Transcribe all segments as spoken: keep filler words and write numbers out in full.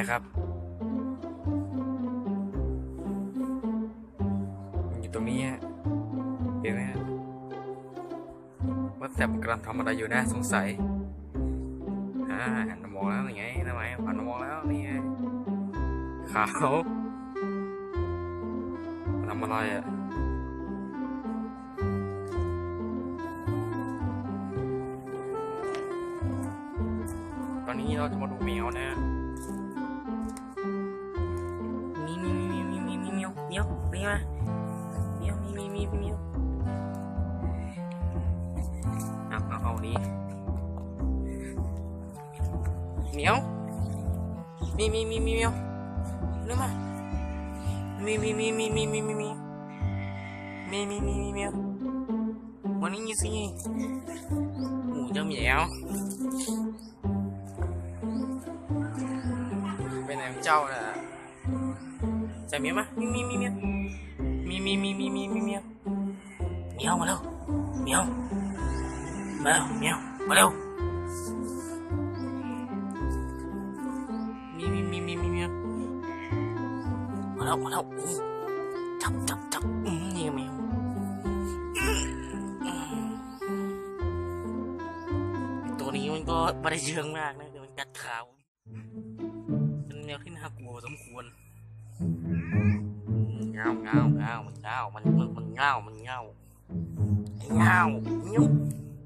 เลยครับอยู่ตรงนี้ฮะเห็นไหมฮะว่าแต่กำลังทำอะไรอยู่นะสงสัยอ่าหันมามองแล้วยังไงทำไมหันมามองแล้วนี่ไงขาวทำอะไรอ่ะตอนนี้เราจะมาดูแมวนะมีมีมีมีมีมีเมียวเมียวมีมาเมียวมีมีมีเมียวเอาเอาเอานี้เมียวมีมีมีมีเมียวเรื่องมามีมีมีมีมีมีมีมีมีมีมีมีเมียววันนี้ยี่สิหมูจะเหมียวเป็นไหนเจ้าน่ะจะเมียวมั้ยมีมีมีเมียวมีมีมีมีมีมีเมียวเมียวมาแล้วเมียวมาแล้วเมียวมาแล้วมีมีมีมีมีเมียวมาแล้วมาแล้วจับจับจับอืมนี่เมียวตัวนี้มันก็ไม่ได้เชื่องมากนะแต่มันกัดขาวเป็นแมวที่น่ากลัวสมควรเงาเงาเงามันเงามันมันมันเงามันเงาเงายุบ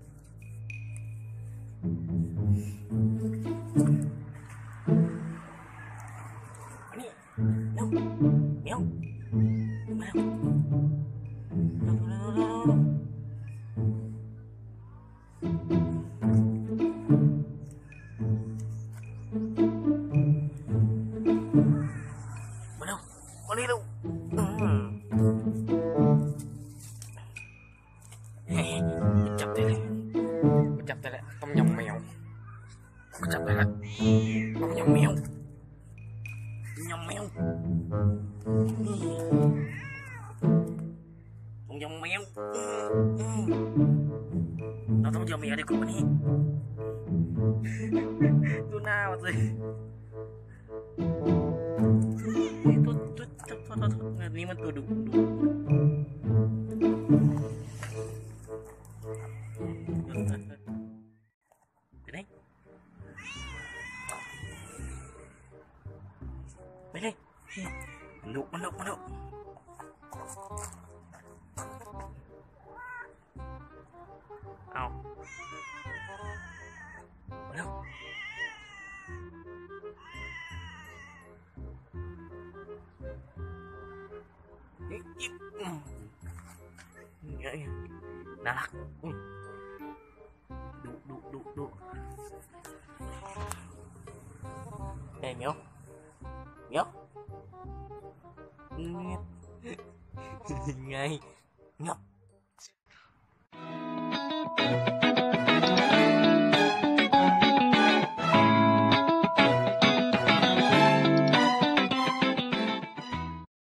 นี่เร็วเมียวมาเร็วเร็วเร็วเร็วเร็วมาเร็วมาเร็วจับได้เลยจับได้แล้วต้มยำแมวจับได้แล้วต้มยำแมวต้มยำแมวต้มยำแมวเราต้องยำแมวดีกว่านี้ดูหน้ามันสิตัวตัวตัวตัวตัวนี้มันตัวดุดุไปไหนไปไหนมันดุมันดุมันดุเอาไปแล้วยิบน่ารักดุดุดุดุเฮ้ยเมียวเมียวไงงับ